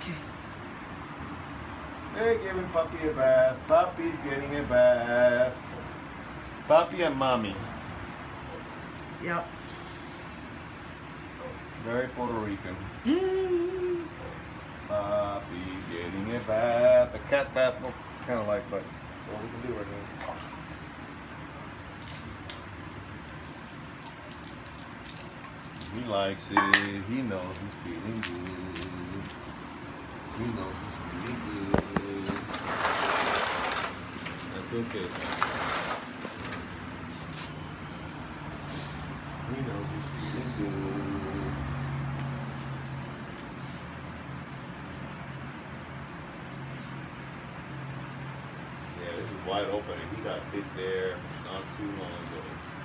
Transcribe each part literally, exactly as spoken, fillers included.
Okay. They're giving Papi a bath. Papi's getting a bath. Papi and Mommy. Yep. Very Puerto Rican. Mm. Papi getting a bath. A cat bath, kind of like, but that's all we can do right now. He likes it. He knows he's feeling good. He knows he's feeling good. That's okay. He knows he's feeling good. Yeah, this is wide open and he got bit there not too long ago.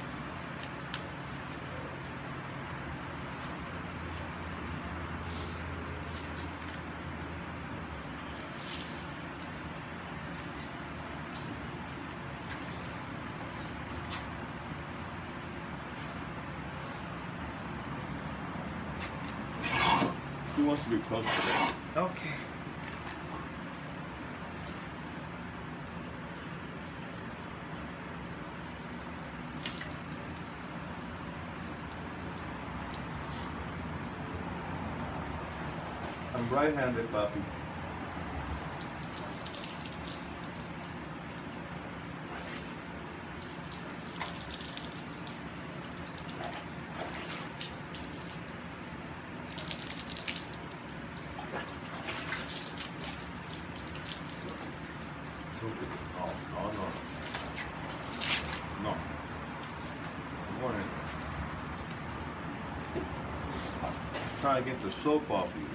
He wants to be close to them. Okay. I'm right-handed, Papi. No, no, no. No. Good morning. Trying to get the soap off you.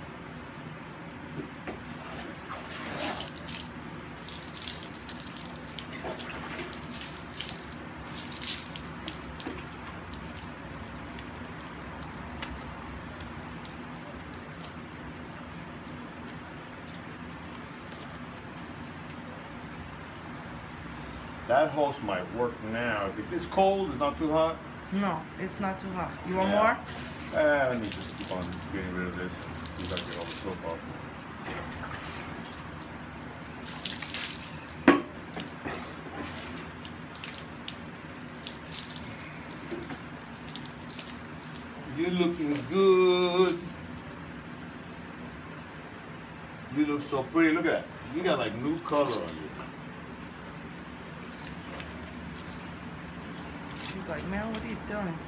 That hose might work now. If it gets cold, it's not too hot. No, it's not too hot. You want Yeah. more? Uh, let me just keep on getting rid of this. We gotta get all the soap off. You're looking good. You look so pretty. Look at that. You got like new color on you. She's like, man, what are you doing?